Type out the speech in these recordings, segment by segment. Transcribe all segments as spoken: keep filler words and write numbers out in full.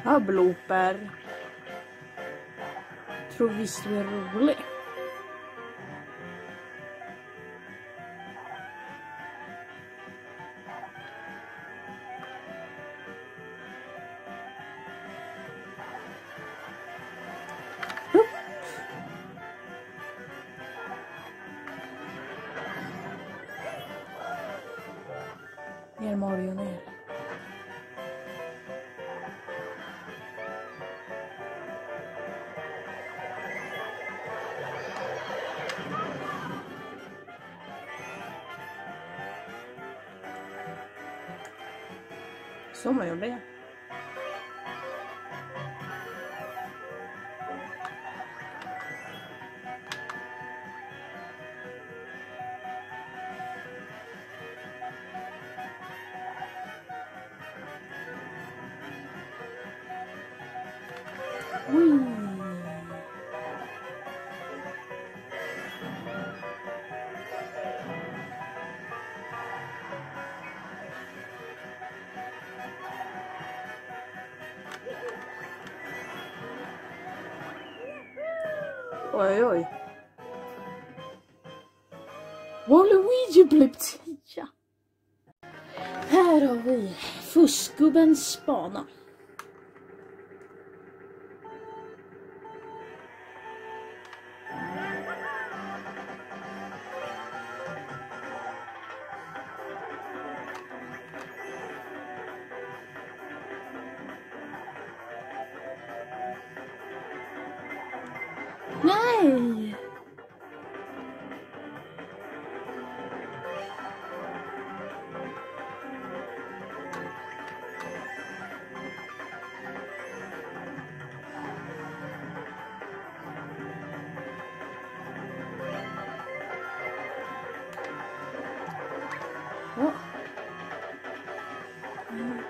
Ja, blooper. Tror visst du är rolig. Ner Mario ner. Så man gjorde det. Oj. Oj, oj. Waluigi blev tia. Här har vi fuskgubbens bana. Nej! Ja. Mm.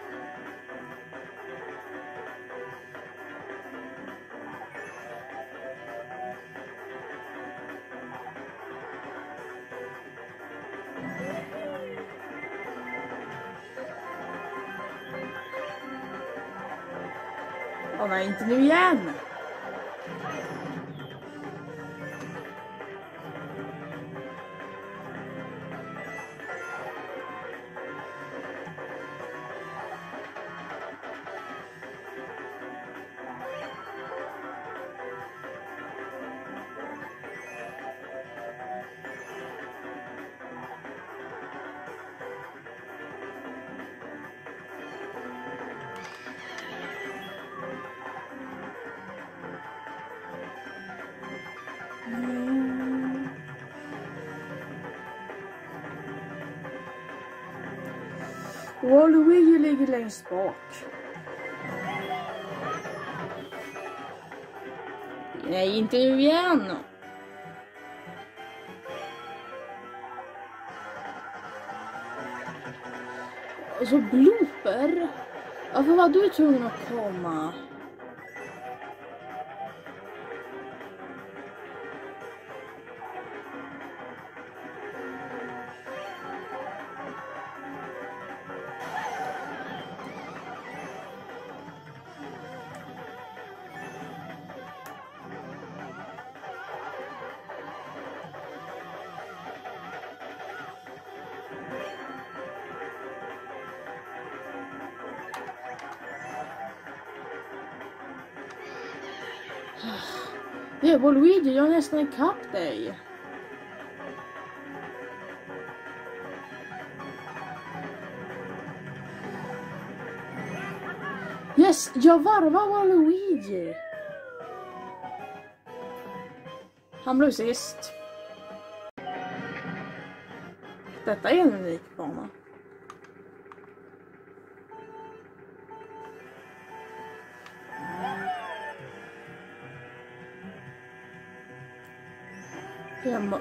Åh nej, inte nu igen! Mm. Waluigi ligger längst bak. Nej, inte nu igen. Och så blooper. Varför var du tvungen att komma? Det är Waluigi, jag är nästan ikapp dig. Yes, jag varvar Waluigi. Han blev sist. Detta är en unik bana. Hemma.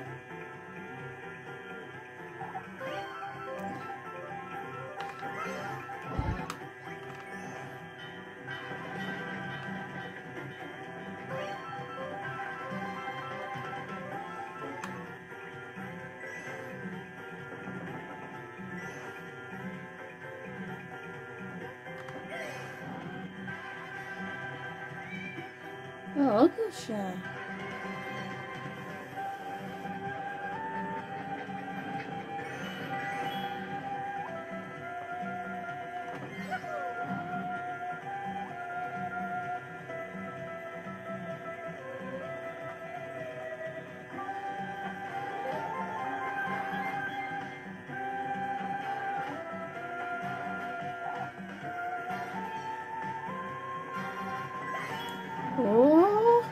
Ja, kanske. Åh.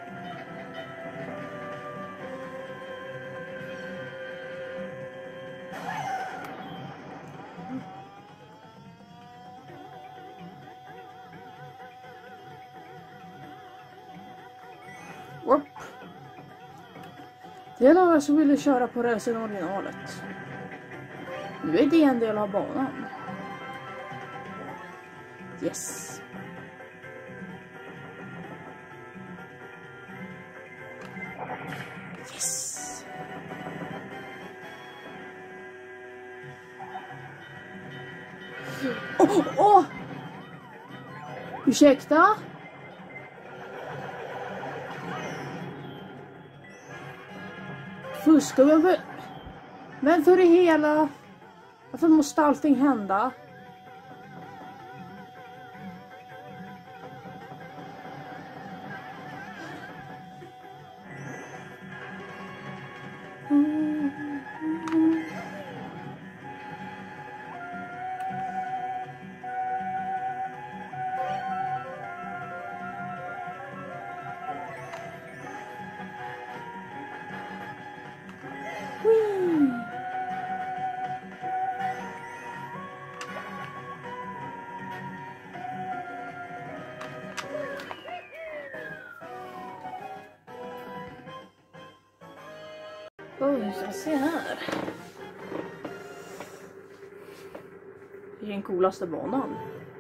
Upp. Det är några som ville köra på rälsen originalet. Nu är det en del av banan. Yes. Yes. Åh! Oh, oh. Ursäkta? Fuska, men för... Men för det hela... Varför måste allting hända? Oj, nu ska vi se här. Det är den coolaste banan.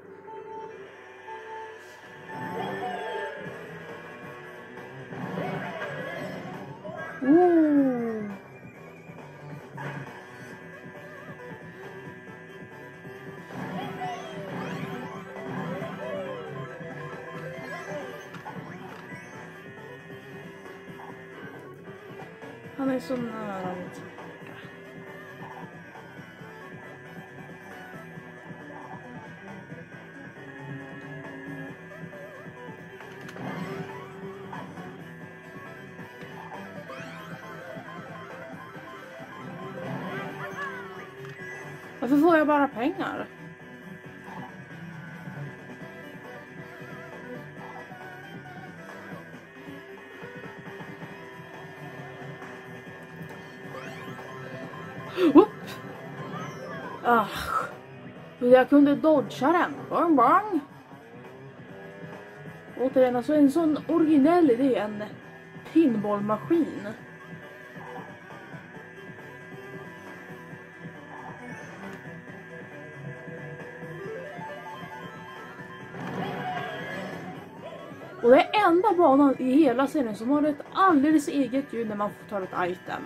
Oh. Han är så nära mitt hjärta. Varför får jag bara pengar? Upp. Ah, jag kunde dodga den. Bang, bang. Återigen, alltså en sån originell idé, en pinballmaskin. Och det är enda banan i hela serien som har ett alldeles eget ljud när man får ta ett item.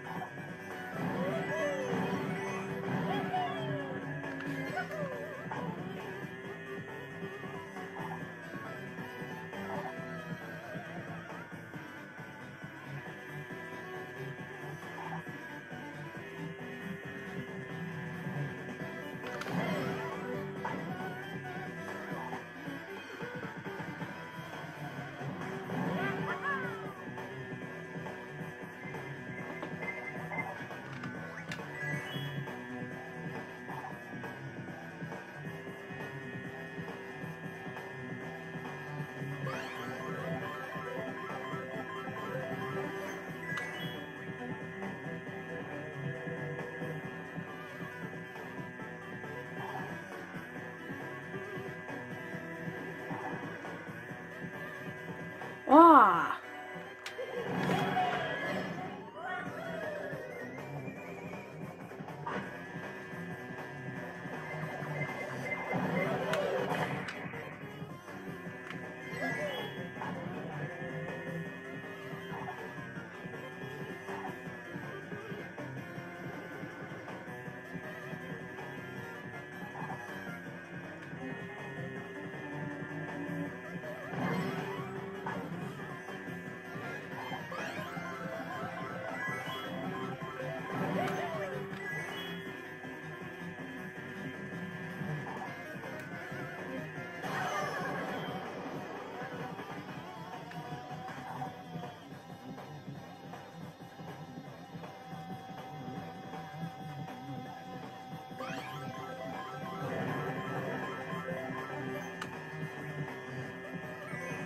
Ah!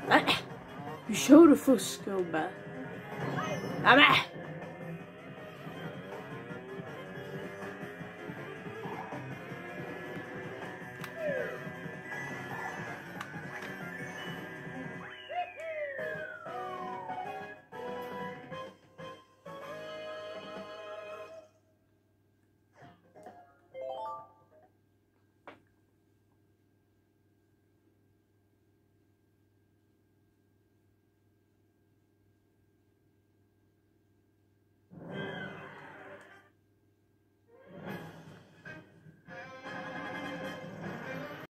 Nej, hur kör du fusk, gubbe? Nej, men.